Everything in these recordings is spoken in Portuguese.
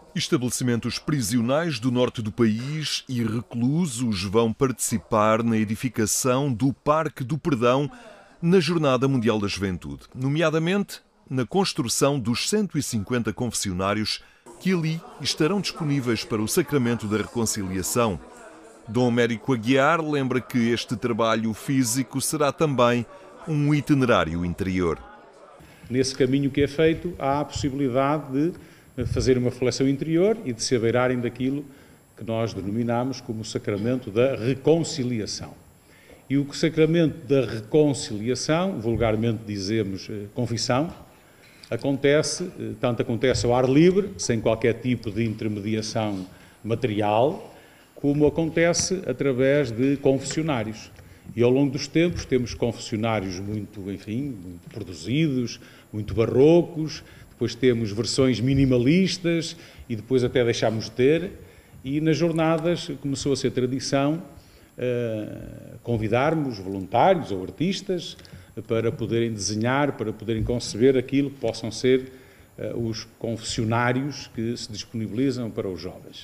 Estabelecimentos prisionais do norte do país e reclusos vão participar na edificação do Parque do Perdão na Jornada Mundial da Juventude, nomeadamente na construção dos 150 confessionários que ali estarão disponíveis para o Sacramento da Reconciliação. Dom Américo Aguiar lembra que este trabalho físico será também um itinerário interior. Nesse caminho que é feito, há a possibilidade de fazer uma reflexão interior e de se abeirarem daquilo que nós denominamos como o Sacramento da Reconciliação. E o Sacramento da Reconciliação, vulgarmente dizemos confissão, tanto acontece ao ar livre, sem qualquer tipo de intermediação material, como acontece através de confessionários. E ao longo dos tempos temos confessionários muito produzidos, muito barrocos, depois temos versões minimalistas e depois até deixámos de ter. E nas jornadas começou a ser tradição convidarmos voluntários ou artistas para poderem desenhar, para poderem conceber aquilo que possam ser os confessionários que se disponibilizam para os jovens.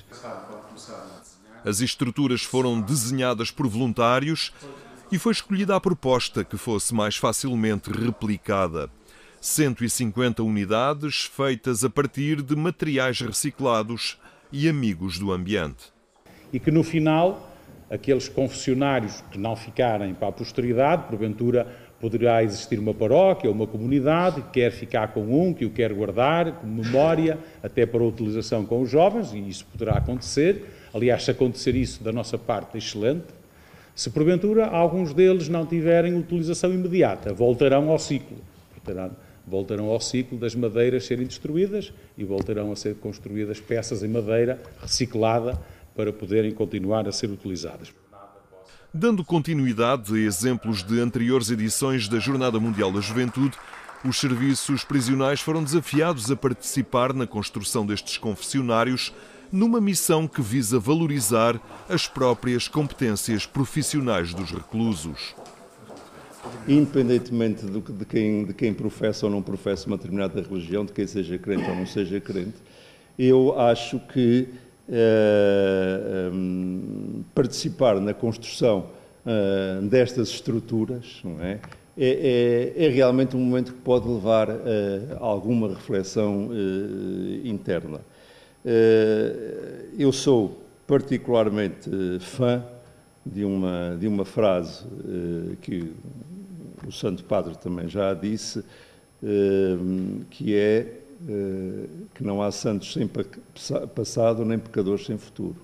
As estruturas foram desenhadas por voluntários e foi escolhida a proposta que fosse mais facilmente replicada. 150 unidades feitas a partir de materiais reciclados e amigos do ambiente. E que no final, aqueles confessionários que não ficarem para a posteridade, porventura poderá existir uma paróquia ou uma comunidade que quer ficar com um, que o quer guardar como memória, até para utilização com os jovens, e isso poderá acontecer. Aliás, se acontecer isso da nossa parte, é excelente. Se porventura alguns deles não tiverem utilização imediata, voltarão ao ciclo. Voltarão ao ciclo das madeiras serem destruídas e voltarão a ser construídas peças em madeira reciclada para poderem continuar a ser utilizadas. Dando continuidade a exemplos de anteriores edições da Jornada Mundial da Juventude, os serviços prisionais foram desafiados a participar na construção destes confessionários numa missão que visa valorizar as próprias competências profissionais dos reclusos. Independentemente de quem professa ou não professa uma determinada religião, de quem seja crente ou não seja crente, eu acho que participar na construção destas estruturas, não é? É realmente um momento que pode levar a alguma reflexão interna. Eu sou particularmente fã de uma frase que o Santo Padre também já disse, que é que não há santos sem passado nem pecadores sem futuro.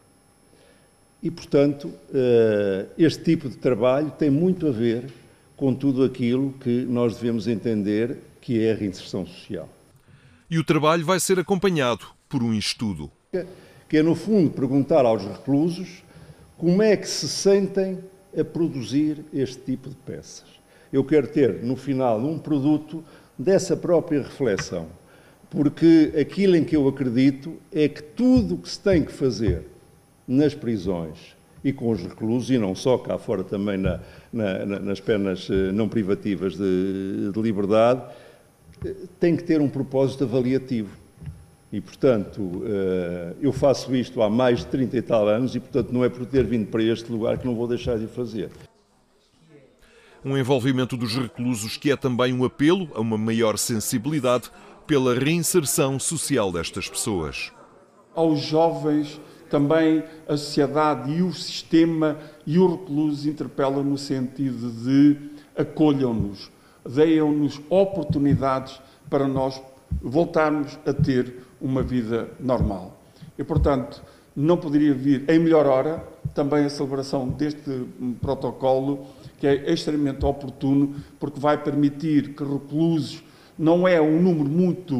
E, portanto, este tipo de trabalho tem muito a ver com tudo aquilo que nós devemos entender que é a reinserção social. E o trabalho vai ser acompanhado por um estudo. Que é, no fundo, perguntar aos reclusos como é que se sentem a produzir este tipo de peças. Eu quero ter, no final, um produto dessa própria reflexão, porque aquilo em que eu acredito é que tudo o que se tem que fazer nas prisões e com os reclusos, e não só cá fora também nas penas não privativas de liberdade, tem que ter um propósito avaliativo. E, portanto, eu faço isto há mais de 30 e tal anos e, portanto, não é por ter vindo para este lugar que não vou deixar de o fazer. Um envolvimento dos reclusos que é também um apelo a uma maior sensibilidade pela reinserção social destas pessoas. Aos jovens, também a sociedade e o sistema e os reclusos interpelam no sentido de acolham-nos, deem-nos oportunidades para nós voltarmos a ter uma vida normal. E, portanto, não poderia vir em melhor hora também a celebração deste protocolo, que é extremamente oportuno, porque vai permitir que reclusos, não é um número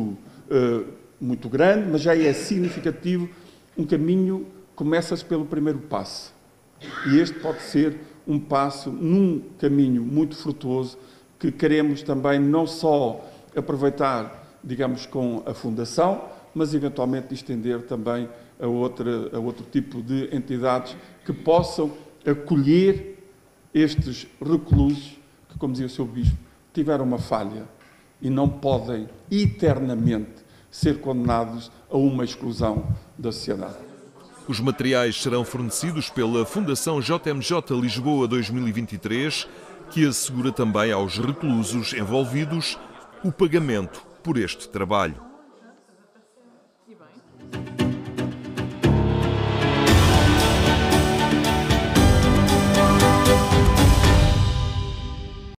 muito grande, mas já é significativo, um caminho começa-se pelo primeiro passo. E este pode ser um passo num caminho muito frutuoso, que queremos também não só aproveitar, digamos, com a Fundação, mas eventualmente estender também a outro tipo de entidades que possam acolher estes reclusos que, como dizia o Sr. Bispo, tiveram uma falha e não podem eternamente ser condenados a uma exclusão da sociedade. Os materiais serão fornecidos pela Fundação JMJ Lisboa 2023, que assegura também aos reclusos envolvidos o pagamento por este trabalho.